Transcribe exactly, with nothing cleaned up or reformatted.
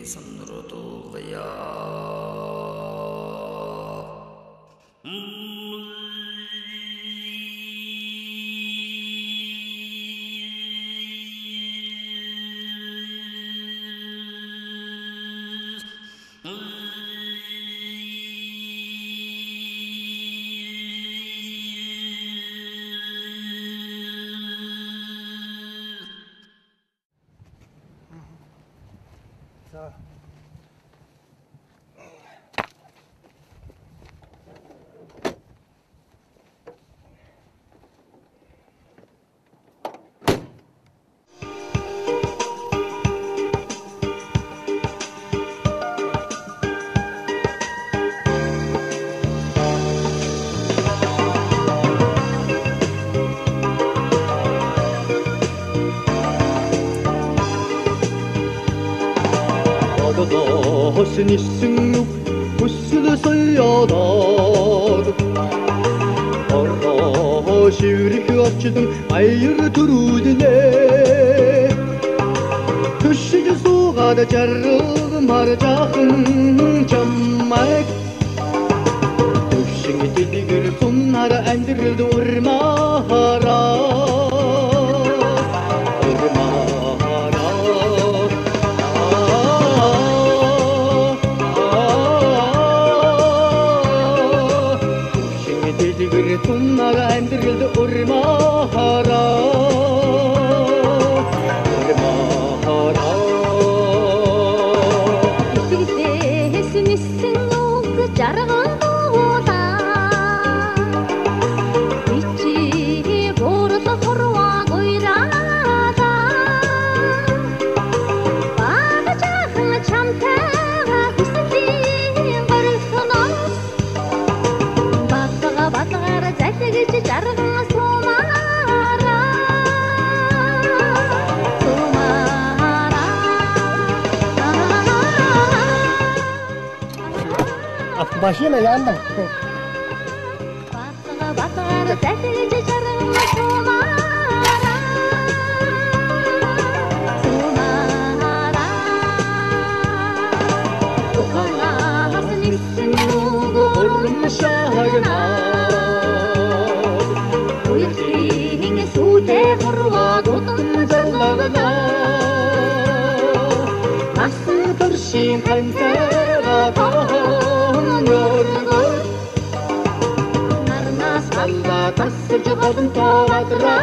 산으로 돌아야 자. Hoşun işsin usulü sayyadır Arra şivrik açtım ayrı turudine Kışıcı soğada çarrığım harcağım çammak Kışın gidigir sonlara endirildi urmahara Tunnaga endirildi urmahara urmahara İşte esmişsin o jarğın oda İçi borusa horva koyrada Bağacağın çamtağa hüsnün barışına Battığa battığa Zәтігіші жарғыңа сомара, сомара. Машина yandım. Батыға батыға зәтігіші жарғыңа сомара, сомара. Оқанасың ексің оғы ұрым шағына Shin Pantera Kahon Yorgo Narnas Allah Tasir Jabadun Tawadra